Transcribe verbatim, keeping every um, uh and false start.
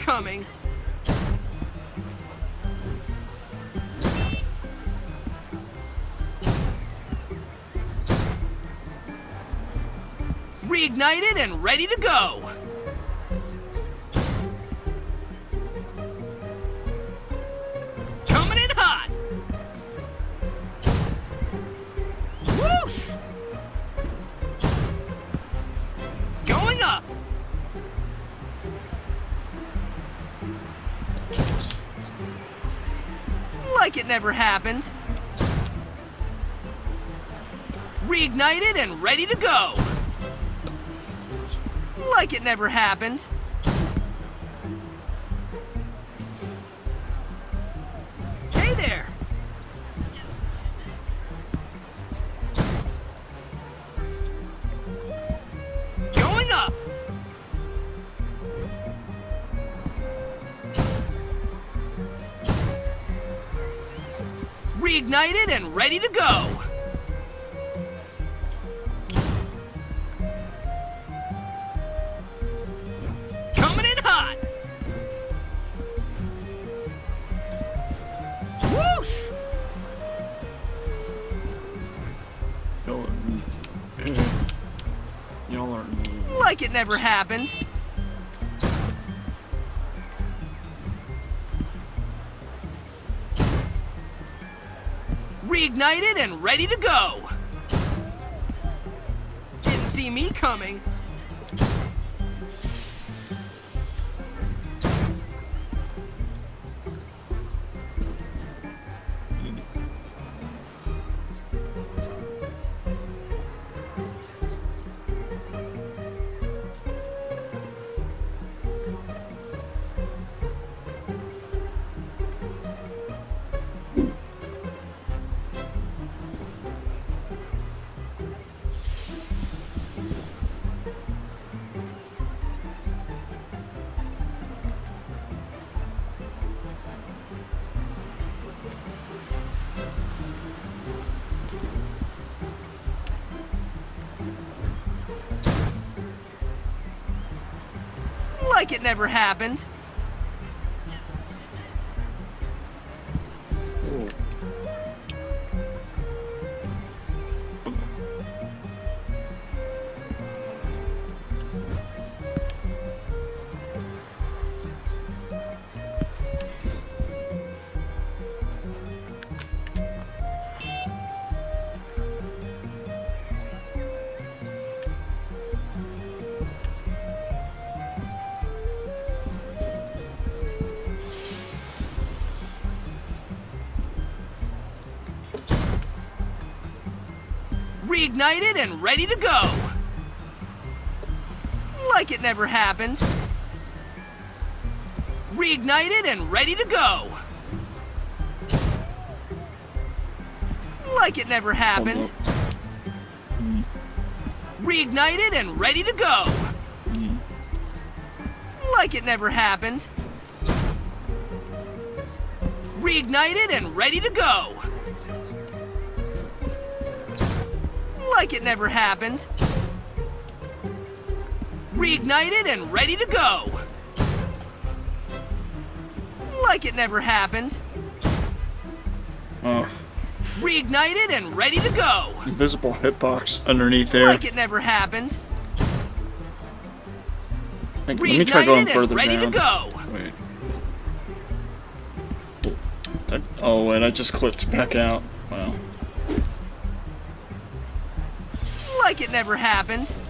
coming. Reignited and ready to go. Coming in hot. Whoosh! Going up. Like it never happened. Reignited and ready to go. Like it never happened. Hey there. Going up. Reignited and ready to go. Y'all are like it never happened. Reignited and ready to go. Didn't see me coming. Like it never happened. Reignited and ready to go. Like it never happened. Reignited and ready to go. Like it never happened. Reignited and ready to go. Like it never happened. Reignited and ready to go. Like it never happened. Reignited and ready to go. Like it never happened. Oh. Reignited and ready to go. Invisible hitbox underneath there. Like it never happened. Like, let me try going Reignited further and ready down. to go. Wait. I, oh, and I just clipped back out. Wow. Like it never happened.